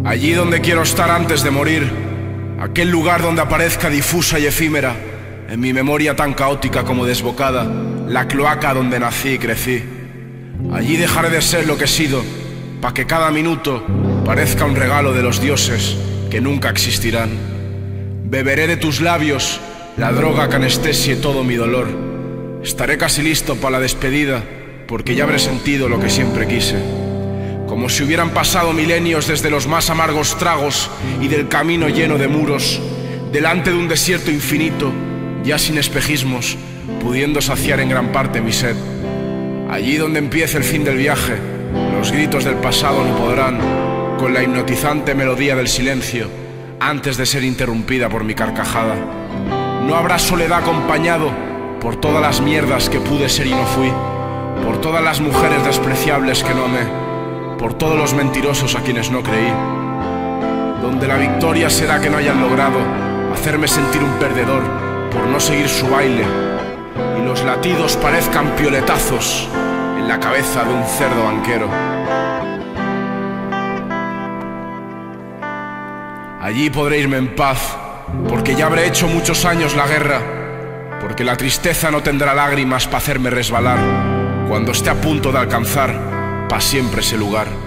Allí donde quiero estar antes de morir, aquel lugar donde aparezca difusa y efímera, en mi memoria tan caótica como desbocada, la cloaca donde nací y crecí. Allí dejaré de ser lo que he sido, pa' que cada minuto parezca un regalo de los dioses que nunca existirán. Beberé de tus labios la droga que anestesie todo mi dolor. Estaré casi listo para la despedida, porque ya habré sentido lo que siempre quise. Como si hubieran pasado milenios desde los más amargos tragos y del camino lleno de muros, delante de un desierto infinito, ya sin espejismos, pudiendo saciar en gran parte mi sed. Allí donde empiece el fin del viaje, los gritos del pasado no podrán, con la hipnotizante melodía del silencio, antes de ser interrumpida por mi carcajada. No habrá soledad acompañado por todas las mierdas que pude ser y no fui, por todas las mujeres despreciables que no amé, por todos los mentirosos a quienes no creí. Donde la victoria será que no hayan logrado hacerme sentir un perdedor por no seguir su baile, y los latidos parezcan pioletazos en la cabeza de un cerdo banquero. Allí podré irme en paz, porque ya habré hecho muchos años la guerra, porque la tristeza no tendrá lágrimas para hacerme resbalar cuando esté a punto de alcanzar pa' siempre ese lugar.